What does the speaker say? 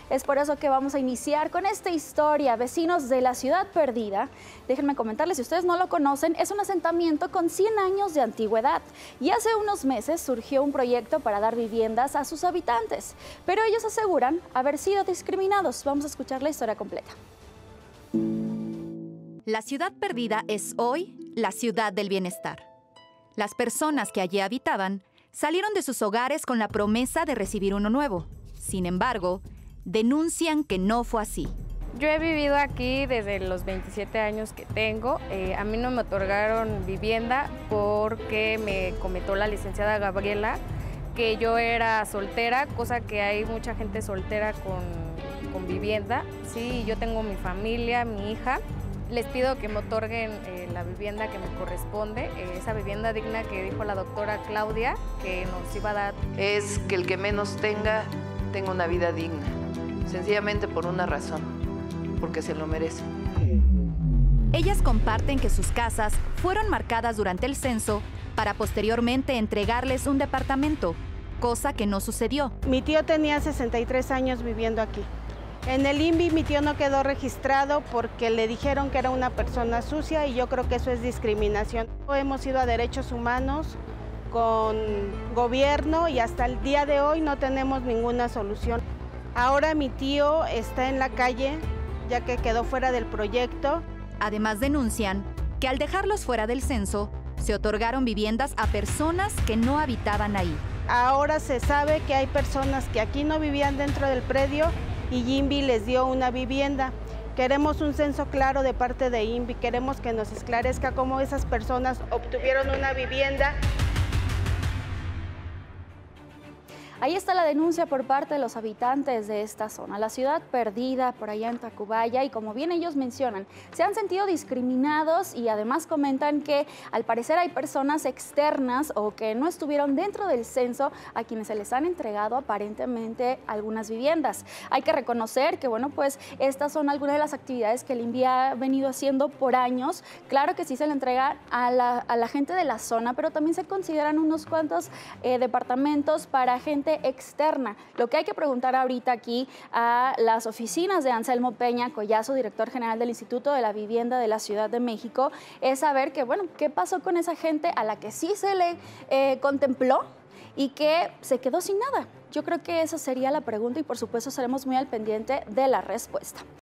Es por eso que vamos a iniciar con esta historia, vecinos de la Ciudad Perdida. Déjenme comentarles, si ustedes no lo conocen, es un asentamiento con 100 años de antigüedad y hace unos meses surgió un proyecto para dar viviendas a sus habitantes, pero ellos aseguran haber sido discriminados. Vamos a escuchar la historia completa. La Ciudad Perdida es hoy la ciudad del bienestar. Las personas que allí habitaban salieron de sus hogares con la promesa de recibir uno nuevo. Sin embargo, denuncian que no fue así. Yo he vivido aquí desde los 27 años que tengo. A mí no me otorgaron vivienda porque me comentó la licenciada Gabriela que yo era soltera, cosa que hay mucha gente soltera con vivienda. Sí, yo tengo mi familia, mi hija. Les pido que me otorguen la vivienda que me corresponde, esa vivienda digna que dijo la doctora Claudia que nos iba a dar. Es que el que menos tenga una vida digna, sencillamente por una razón, porque se lo merece. Ellas comparten que sus casas fueron marcadas durante el censo para posteriormente entregarles un departamento, cosa que no sucedió. Mi tío tenía 63 años viviendo aquí. En el INVI mi tío no quedó registrado porque le dijeron que era una persona sucia y yo creo que eso es discriminación. Hemos ido a derechos humanos con gobierno y hasta el día de hoy no tenemos ninguna solución. Ahora mi tío está en la calle ya que quedó fuera del proyecto. Además denuncian que al dejarlos fuera del censo, se otorgaron viviendas a personas que no habitaban ahí. Ahora se sabe que hay personas que aquí no vivían dentro del predio y INVI les dio una vivienda. Queremos un censo claro de parte de INVI, queremos que nos esclarezca cómo esas personas obtuvieron una vivienda. Ahí está la denuncia por parte de los habitantes de esta zona, la Ciudad Perdida, por allá en Tacubaya, y como bien ellos mencionan, se han sentido discriminados y además comentan que al parecer hay personas externas o que no estuvieron dentro del censo a quienes se les han entregado aparentemente algunas viviendas. Hay que reconocer que, bueno, pues estas son algunas de las actividades que el INVI ha venido haciendo por años. Claro que sí se le entrega a la gente de la zona, pero también se consideran unos cuantos departamentos para gente externa. Lo que hay que preguntar ahorita aquí a las oficinas de Anselmo Peña Collazo, director general del Instituto de la Vivienda de la Ciudad de México, es saber que, bueno, qué pasó con esa gente a la que sí se le contempló y que se quedó sin nada. Yo creo que esa sería la pregunta y por supuesto estaremos muy al pendiente de la respuesta.